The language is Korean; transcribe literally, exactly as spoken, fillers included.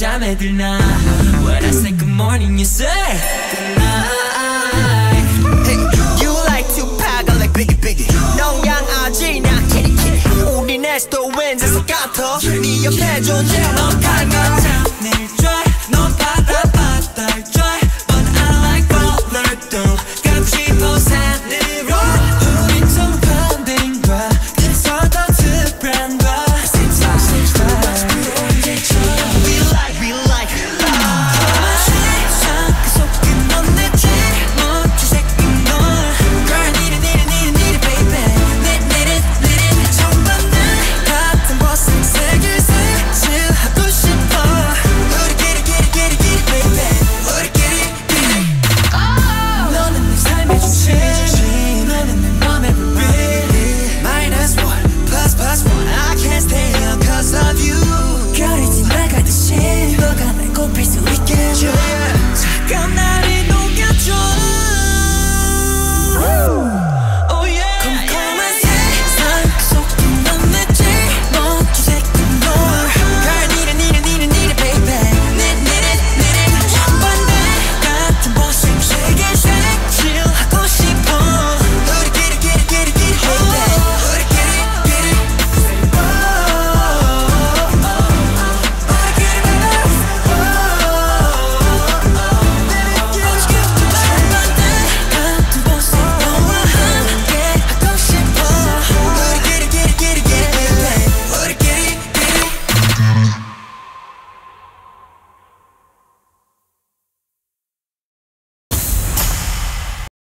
맘에 들나. When I say good morning you say good night. Hey, you like to pack like biggie biggie. 넌 강아지 나 kitty kitty. 우리 넷도 왠지 똑같아. 네 옆에 존재 넌 닮아.